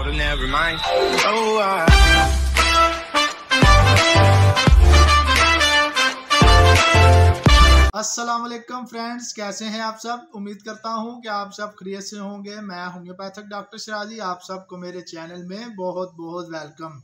but never mind. अस्सलाम वालेकुम friends, कैसे हैं आप सब। उम्मीद करता हूं कि आप सब खैरियत से होंगे। मैं होम्योपैथिक डॉक्टर सिराजी, आप सबको मेरे चैनल में बहुत बहुत वेलकम।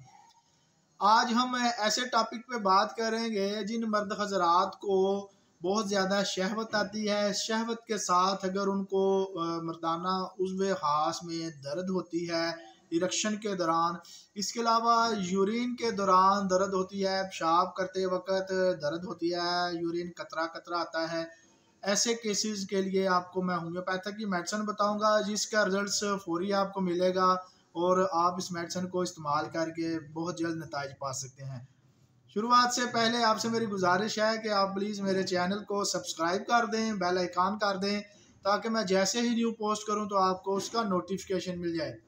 आज हम ऐसे टॉपिक पे बात करेंगे जिन मर्द हजरात को बहुत ज़्यादा शहवत आती है। शहवत के साथ अगर उनको मर्दाना उज़्व ख़ास में दर्द होती है इरेक्शन के दौरान, इसके अलावा यूरिन के दौरान दर्द होती है, पेशाब करते वक्त दर्द होती है, यूरिन कतरा कतरा आता है, ऐसे केसेस के लिए आपको मैं होम्योपैथिक की मेडिसिन बताऊंगा जिसका रिजल्ट्स फौरी आपको मिलेगा और आप इस मेडिसिन को इस्तेमाल करके बहुत जल्द नतीजे पा सकते हैं। शुरुआत से पहले आपसे मेरी गुजारिश है कि आप प्लीज़ मेरे चैनल को सब्सक्राइब कर दें, बेल आइकन कर दें, ताकि मैं जैसे ही न्यू पोस्ट करूं तो आपको उसका नोटिफिकेशन मिल जाए।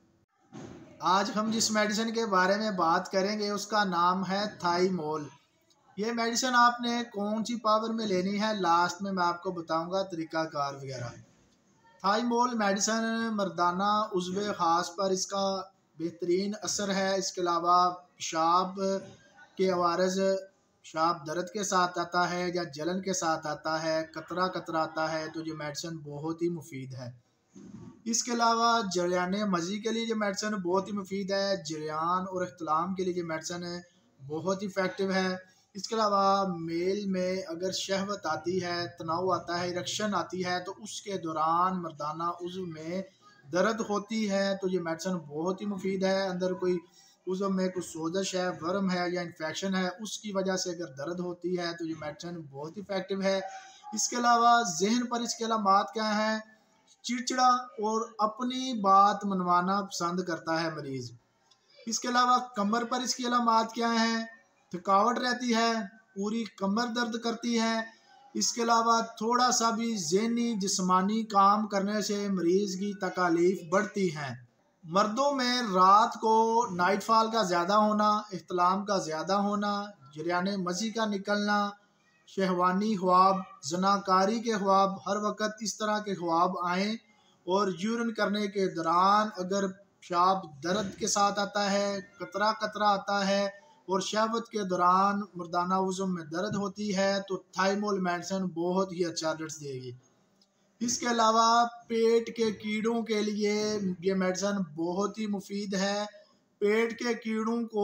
आज हम जिस मेडिसिन के बारे में बात करेंगे उसका नाम है थाईमोल। ये मेडिसिन आपने कौन सी पावर में लेनी है, लास्ट में मैं आपको बताऊंगा तरीकाकार वगैरह। थाईमोल मेडिसिन मर्दाना उज़्व ख़ास पर इसका बेहतरीन असर है। इसके अलावा पेशाब के अवारज, पेशाब दर्द के साथ आता है या जलन के साथ आता है, कतरा कतरा आता है, तो ये मेडिसिन बहुत ही मुफीद है। इसके अलावा जरियान मजी के लिए ये मेडिसिन बहुत ही मुफीद है। जरियान और इख्तिलाम के लिए ये मेडिसिन बहुत इफ़ेक्टिव है। इसके अलावा मेल में अगर शहवत आती है, तनाव आता है, इरेक्शन आती है, तो उसके दौरान मर्दाना उज़्व में दर्द होती है, तो ये मेडिसिन बहुत ही मुफीद है। अंदर कोई उज़्व में कुछ सोजश है, वर्म है या इन्फेक्शन है, उसकी वजह से अगर दर्द होती है तो ये मेडिसिन बहुत इफ़ेक्टिव है। इसके अलावा जहन पर इसके अलामात क्या हैं, चिड़चिड़ा और अपनी बात मनवाना पसंद करता है मरीज़। इसके अलावा कमर पर इसकी अलामात क्या हैं, थकावट रहती है, पूरी कमर दर्द करती है। इसके अलावा थोड़ा सा भी ज़हनी जिस्मानी काम करने से मरीज़ की तकालीफ बढ़ती हैं। मर्दों में रात को नाइट फॉल का ज़्यादा होना, इख्तिलाम का ज़्यादा होना, जरियान मजी का निकलना, शहवानी ख्वाब, जनाकारी के ख्वाब, हर वक्त इस तरह के ख्वाब आएँ और यूरिन करने के दौरान अगर पेशाब दर्द के साथ आता है, कतरा कतरा आता है और शहवत के दौरान मर्दाना उज़्व में दर्द होती है, तो थाईमोल मेडिसिन बहुत ही अच्छा रिजल्ट देगी। इसके अलावा पेट के कीड़ों के लिए ये मेडिसिन बहुत ही मुफीद है। पेट के कीड़ों को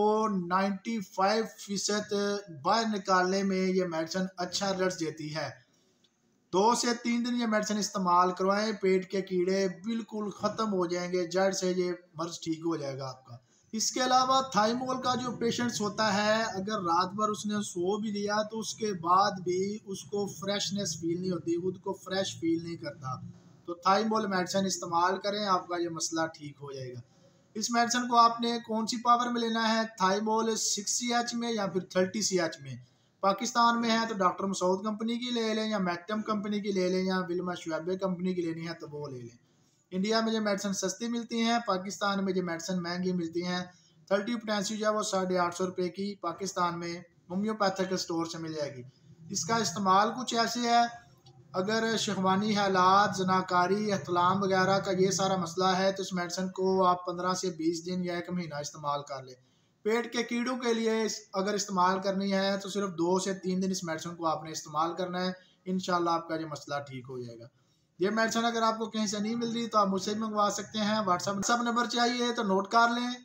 95% बाहर निकालने में ये मेडिसिन अच्छा रिजल्ट देती है। 2 से 3 दिन ये मेडिसिन इस्तेमाल करवाएं, पेट के कीड़े बिल्कुल ख़त्म हो जाएंगे, जड़ से ये मर्ज ठीक हो जाएगा आपका। इसके अलावा थाईमोल का जो पेशेंट्स होता है, अगर रात भर उसने सो भी लिया तो उसके बाद भी उसको फ्रेशनेस फील नहीं होती, खुद को फ्रेश फील नहीं करता, तो थाईमोल मेडिसिन इस्तेमाल करें, आपका ये मसला ठीक हो जाएगा। इस मेडिसिन को आपने कौन सी पावर में लेना है, थाईमोल 6CH में या फिर 30CH में। पाकिस्तान में है तो डॉक्टर मसूद कंपनी की ले लें या मैक्टम कंपनी की ले लें या विल्मा शुएब कंपनी की लेनी है तो वो ले लें। इंडिया में जो मेडिसिन सस्ती मिलती हैं, पाकिस्तान में जो मेडिसिन महंगी मिलती हैं। 30 पोटेंशियो जो है वो 850 रुपये की पाकिस्तान में होम्योपैथिक स्टोर से मिल जाएगी। इसका इस्तेमाल कुछ ऐसे है, अगर शहवानी हालात, जनाकारी, इख्तिलाम वगैरह का ये सारा मसला है तो इस मेडिसिन को आप 15 से 20 दिन या 1 महीना इस्तेमाल कर लें। पेट के कीड़ों के लिए अगर इस्तेमाल करनी है तो सिर्फ 2 से 3 दिन इस मेडिसिन को आपने इस्तेमाल करना है, इंशाल्लाह आपका ये मसला ठीक हो जाएगा। ये मेडिसिन अगर आपको कहीं से नहीं मिल रही तो आप मुझसे भी मंगवा सकते हैं। व्हाट्सएप नंबर चाहिए तो नोट कर लें,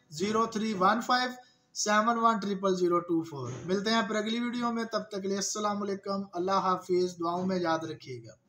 0315710024। मिलते हैं फिर अगली वीडियो में, तब तक के लिए अस्सलाम वालेकुम, अल्लाह हाफिज़, दुआओं में याद रखिएगा।